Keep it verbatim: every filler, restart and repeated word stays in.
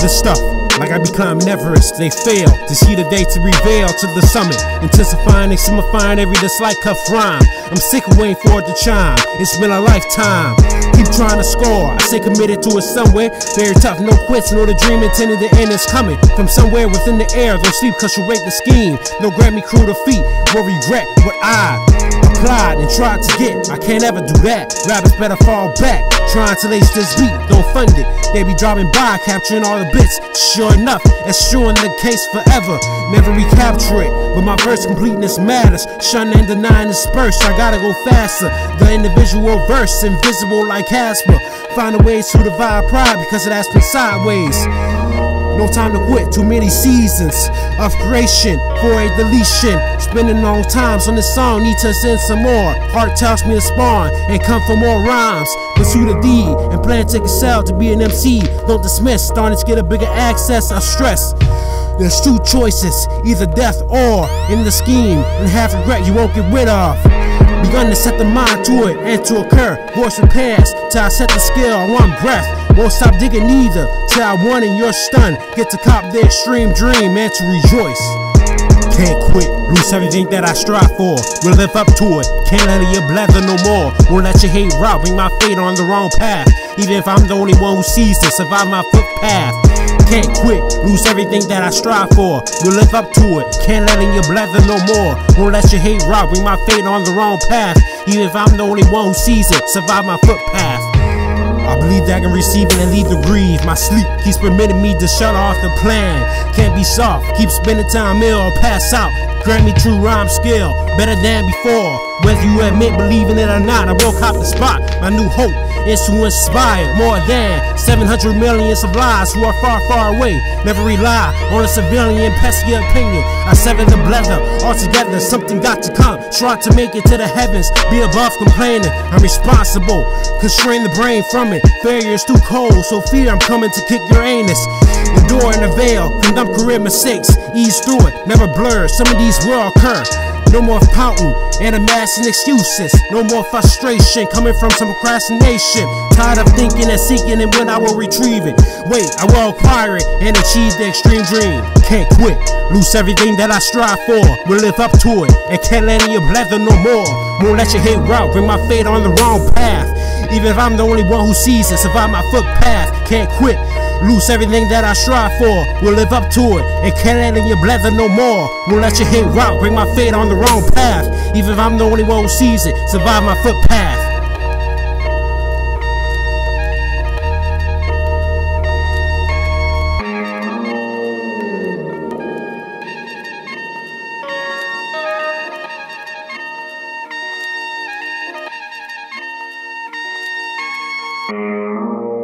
the stuff, like I be climbing Everest. They fail to see the day to reveal to the summit, intensifying and simplifying every dislike cuff rhyme. I'm sick of waiting for it to chime. It's been a lifetime. Keep trying to score. I stay committed to it somewhere. Very tough, no quits. Know the dream intended to end is coming from somewhere within the air. Don't sleep cause you rate the scheme. No Grammy crew defeat. Will regret what I applied and tried to get. I can't ever do that. Rappers better fall back. Trying to lace this beat, don't fund it. They be driving by, capturing all the bits. Sure enough, it's sure in the case forever. Never recapture it, but my verse completeness matters. Shunning and denying disperse, I gotta go faster. The individual verse, invisible like Casper. Find a way to divide pride because it has been sideways. No time to quit, too many seasons of creation for a deletion. Spending long times on this song, need to send some more. Heart tells me to spawn and come for more rhymes. Pursue the D and plan to excel to be an M C. Don't dismiss, starting to get a bigger access, I stress. There's two choices, either death or in the scheme, and have regret you won't get rid of. Begun to set the mind to it and to occur. Voice repairs till I set the scale on one breath. Won't stop digging neither till I won and you're stunned. Get to cop the extreme dream and to rejoice. Can't quit, lose everything that I strive for. Will live up to it, can't let your blather no more. Won't let your hate rob, bring my fate on the wrong path. Even if I'm the only one who sees it, survive my footpath. Can't quit, lose everything that I strive for. Will live up to it, can't let your blather no more. Won't let your hate rob, bring my fate on the wrong path. Even if I'm the only one who sees it, survive my footpath. I believe that I can receive it and leave to grieve. My sleep keeps permitting me to shut off the plan. Can't be soft, keep spending time ill or pass out. Grant me true rhyme skill, better than before. Whether you admit believing it or not, I will cop the spot. My new hope is to inspire more than seven hundred millions of lives who are far, far away. Never rely on a civilian pesky opinion. I sever the blether altogether, something got to come. Try to make it to the heavens, be above complaining. I'm responsible, constrain the brain from it. Failure is too cold, so fear I'm coming to kick your anus. Endure in the veil, condemn career mistakes, ease through it, never blur. Some of these will occur. No more pouting and amassing excuses. No more frustration coming from some procrastination. Tired of thinking and seeking and when I will retrieve it. Wait, I will acquire it and achieve the extreme dream. Can't quit, lose everything that I strive for. Will live up to it and can't let your blather no more. Won't let your hate route, bring my fate on the wrong path. Even if I'm the only one who sees it, survive my footpath. Can't quit, lose everything that I strive for. Will live up to it and can't let your blather no more. Won't let your hate route, bring my fate on the wrong path. Even if I'm the only one who sees it, survive my footpath. Thank you.